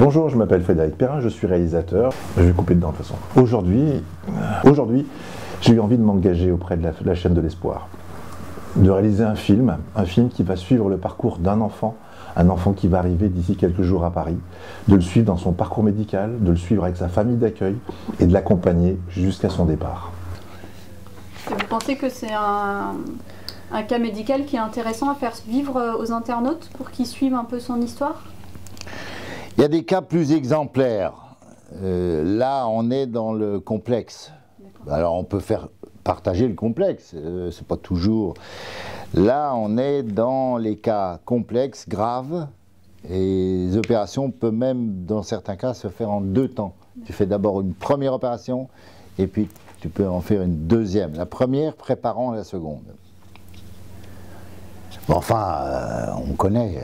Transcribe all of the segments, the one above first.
Bonjour, je m'appelle Frédéric Perrin, je suis réalisateur. Je vais couper dedans de toute façon. Aujourd'hui, j'ai eu envie de m'engager auprès de la chaîne de l'Espoir, de réaliser un film qui va suivre le parcours d'un enfant, un enfant qui va arriver d'ici quelques jours à Paris, de le suivre dans son parcours médical, de le suivre avec sa famille d'accueil et de l'accompagner jusqu'à son départ. Et vous pensez que c'est un cas médical qui est intéressant à faire vivre aux internautes pour qu'ils suivent un peu son histoire? Il y a des cas plus exemplaires. Là, on est dans le complexe. Alors, on peut faire partager le complexe, c'est pas toujours. Là, on est dans les cas complexes, graves, et les opérations peuvent même, dans certains cas, se faire en 2 temps. Tu fais d'abord une première opération, et puis tu peux en faire une deuxième. La première préparant la seconde. Bon, enfin, on connaît.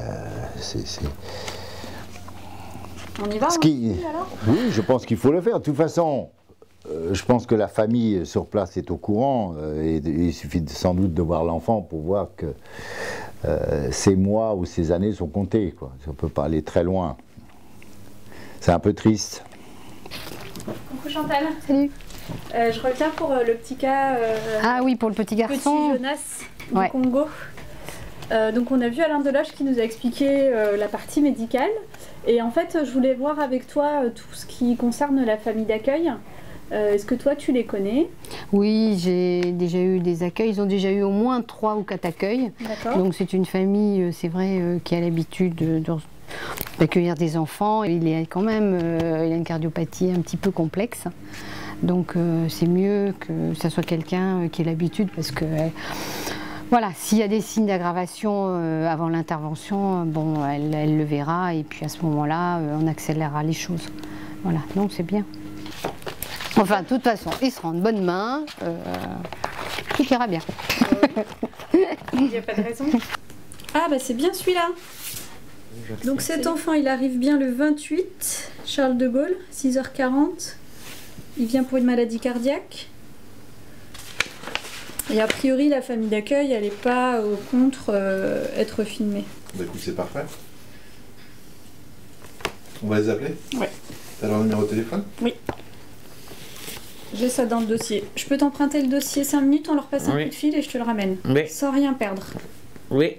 On y va alors? Oui, je pense qu'il faut le faire. De toute façon, je pense que la famille sur place est au courant. Et il suffit sans doute de voir l'enfant pour voir que ces mois ou ces années sont comptés, quoi. On ne peut pas aller très loin. C'est un peu triste. Coucou Chantal. Salut. Je reviens pour le petit cas. Ah oui, pour le petit garçon. Petit Jonas du Congo. Donc on a vu Alain Deloche qui nous a expliqué la partie médicale. Et en fait, je voulais voir avec toi tout ce qui concerne la famille d'accueil. Est-ce que toi, tu les connais? Oui, j'ai déjà eu des accueils. Ils ont déjà eu au moins 3 ou 4 accueils. Donc c'est une famille, c'est vrai, qui a l'habitude d'accueillir des enfants. Il est quand même, il a une cardiopathie un petit peu complexe. Donc c'est mieux que ça soit quelqu'un qui ait l'habitude parce que... Voilà, s'il y a des signes d'aggravation avant l'intervention, bon, elle le verra et puis à ce moment-là, on accélérera les choses. Voilà, donc c'est bien. Enfin, de toute façon, il sera en bonne main, tout ira bien. Il n'y a pas de raison. Ah bah c'est bien celui-là. Donc cet enfant, il arrive bien le 28, Charles de Gaulle, 6h40. Il vient pour une maladie cardiaque. Et a priori, la famille d'accueil, elle n'est pas contre être filmée. Bah écoute, c'est parfait. On va les appeler? Oui. T'as leur numéro de téléphone? Oui. J'ai ça dans le dossier. Je peux t'emprunter le dossier 5 minutes, on leur passe un coup de fil et je te le ramène. Oui. Sans rien perdre. Oui.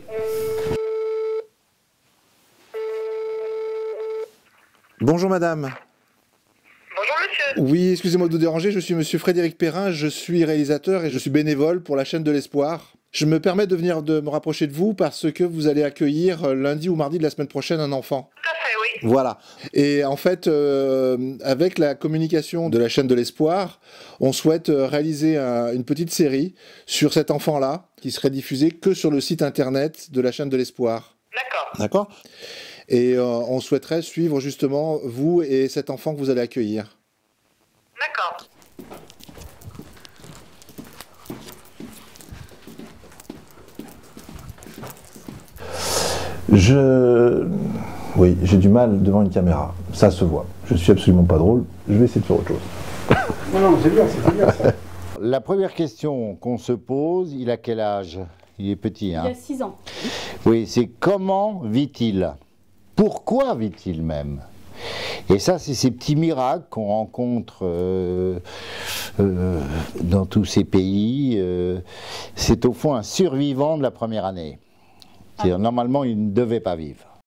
Bonjour madame. Bonjour monsieur. Oui, excusez-moi de vous déranger, je suis monsieur Frédéric Perrin, je suis réalisateur et je suis bénévole pour la chaîne de l'Espoir. Je me permets de venir me rapprocher de vous parce que vous allez accueillir lundi ou mardi de la semaine prochaine un enfant. Tout à fait, oui. Voilà. Et en fait, avec la communication de la chaîne de l'Espoir, on souhaite réaliser une petite série sur cet enfant-là qui serait diffusée que sur le site internet de la chaîne de l'Espoir. D'accord. D'accord ? Et on souhaiterait suivre justement vous et cet enfant que vous allez accueillir. D'accord. Oui, j'ai du mal devant une caméra. Ça se voit. Je suis absolument pas drôle. Je vais essayer de faire autre chose. Non, c'est bien ça. La première question qu'on se pose, il a quel âge? Il est petit, hein? Il a 6 ans. Oui, c'est comment vit-il? Pourquoi vit-il même? Et ça, c'est ces petits miracles qu'on rencontre dans tous ces pays. C'est au fond un survivant de la première année. C'est-à-dire, normalement, il ne devait pas vivre.